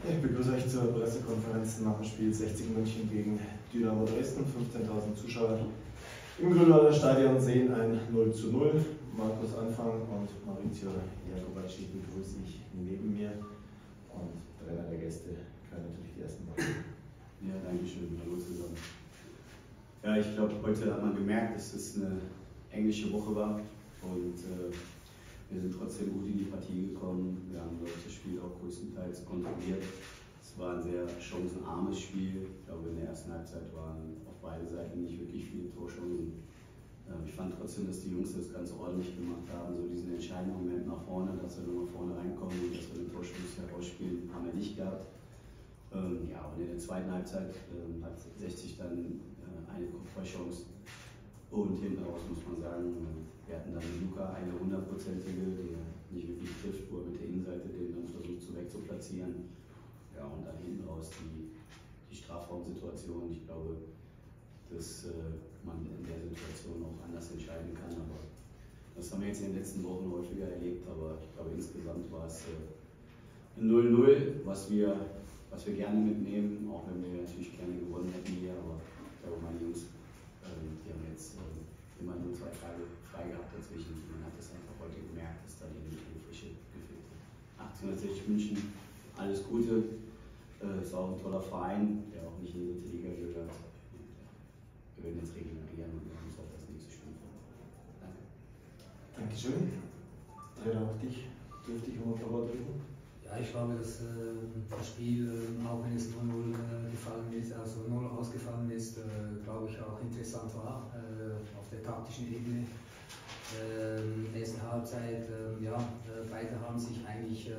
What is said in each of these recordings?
Ich begrüße euch zur Pressekonferenz nach dem Spiel 60 München gegen Dynamo Dresden. 15.000 Zuschauer im Grünwalder Stadion sehen ein 0:0. Markus Anfang und Maurizio Jacobacci begrüße ich neben mir. Und Trainer der Gäste können natürlich die ersten Worte. Ja, danke schön. Hallo zusammen. Ja, ich glaube, heute hat man gemerkt, dass es eine englische Woche war und wir sind trotzdem gut in die Partie gekommen. Wir haben, glaube ich, das Spiel auch größtenteils kontrolliert. Es war ein sehr chancenarmes Spiel. Ich glaube, in der ersten Halbzeit waren auf beide Seiten nicht wirklich viele Torchancen. Ich fand trotzdem, dass die Jungs das ganz ordentlich gemacht haben. So diesen entscheidenden Moment nach vorne, dass wir nochmal vorne reinkommen und dass wir den Torschuss herausspielen, haben wir nicht gehabt. Ja, und in der zweiten Halbzeit hat 60 dann eine Kopfballchance. Und hinten raus muss man sagen, wir hatten dann mit Luca eine 100%ige, die nicht wirklich trifft, wo er mit der Innenseite den dann versucht wegzuplatzieren. Ja, und dann hinten raus die Strafraumsituation. Ich glaube, dass man in der Situation auch anders entscheiden kann. Aber das haben wir jetzt in den letzten Wochen häufiger erlebt. Aber ich glaube, insgesamt war es ein 0:0, was wir gerne mitnehmen, auch wenn wir natürlich gerne gewonnen hätten hier. Aber ich glaube, meine Jungs, die haben jetzt immer nur 2 Tage frei gehabt dazwischen. Man hat das einfach heute gemerkt, dass da die Frische gefehlt hat. 1860 München, alles Gute. Ist auch ein toller Verein, der auch nicht in die dritte Liga gehört. Wir werden jetzt regenerieren und wir haben uns auf das nächste Spiel freuen. Danke. Dankeschön. Trainer, auch dich dürfte ich um ein paar Worte bitten. Ja, ich glaube, dass das Spiel, auch wenn es 0:0 gefallen ist, also 0 ausgefallen ist, glaube ich auch interessant war auf der taktischen Ebene. Erste Halbzeit, beide haben sich eigentlich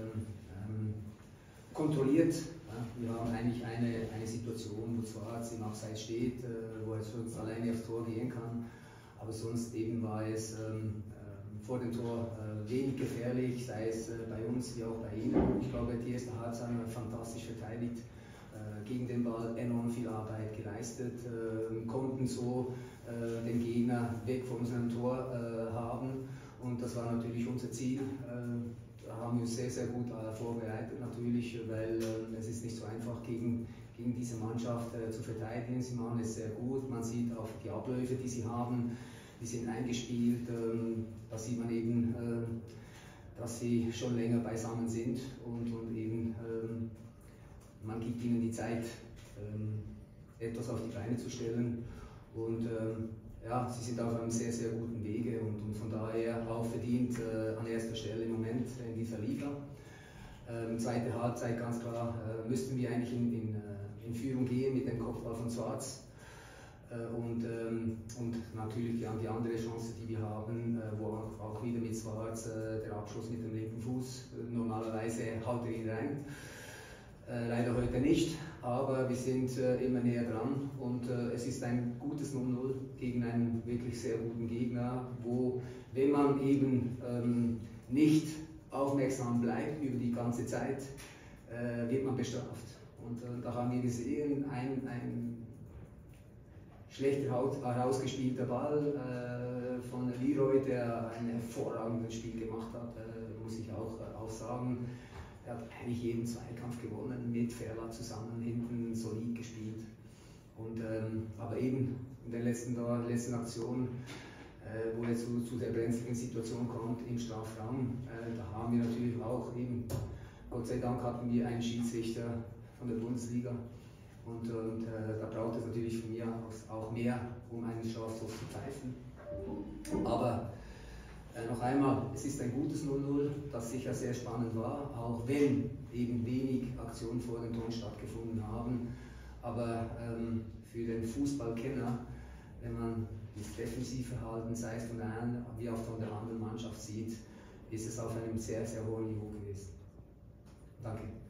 kontrolliert. Ja. Wir haben eigentlich eine Situation, wo Schwarz im Abseits steht, wo er sonst alleine aufs Tor gehen kann. Aber sonst eben war es vor dem Tor wenig gefährlich, sei es bei uns wie auch bei ihnen. Ich glaube, die erste Halbzeit haben wir fantastisch verteidigt, gegen den Ball enorm viel Arbeit geleistet, konnten so den Gegner weg von unserem Tor haben und das war natürlich unser Ziel. Da haben wir uns sehr, sehr gut vorbereitet natürlich, weil es ist nicht so einfach gegen diese Mannschaft zu verteidigen. Sie machen es sehr gut, man sieht auch die Abläufe, die sie haben. Die sind eingespielt, da sieht man eben, dass sie schon länger beisammen sind und eben man gibt ihnen die Zeit, etwas auf die Beine zu stellen und ja, sie sind auf einem sehr, sehr guten Wege und von daher auch verdient an erster Stelle im Moment in dieser Liga. Zweite Halbzeit ganz klar müssten wir eigentlich in Führung gehen mit dem Kopfball von Schwarz. Und natürlich die andere Chance, die wir haben, wo auch wieder mit Schwarz der Abschluss mit dem linken Fuß, normalerweise haut er ihn rein, leider heute nicht, aber wir sind immer näher dran und es ist ein gutes 0:0 gegen einen wirklich sehr guten Gegner, wo, wenn man eben nicht aufmerksam bleibt über die ganze Zeit, wird man bestraft. Und da haben wir gesehen, ein schlecht herausgespielter Ball von Leroy, der ein hervorragendes Spiel gemacht hat, muss ich auch sagen. Er hat eigentlich jeden Zweikampf gewonnen, mit Ferla zusammen hinten solid gespielt. Und, aber eben in der letzten Aktion, wo er zu der brenzligen Situation kommt im Strafraum, da haben wir natürlich auch eben, Gott sei Dank hatten wir einen Schiedsrichter von der Bundesliga. Und da braucht es natürlich von mir aus auch mehr, um einen Strafstoß zu pfeifen. Aber noch einmal, es ist ein gutes 0:0, das sicher sehr spannend war, auch wenn eben wenig Aktionen vor dem Tor stattgefunden haben. Aber für den Fußballkenner, wenn man das Defensivverhalten, sei es von der einen wie auch von der anderen Mannschaft sieht, ist es auf einem sehr, sehr hohen Niveau gewesen. Danke.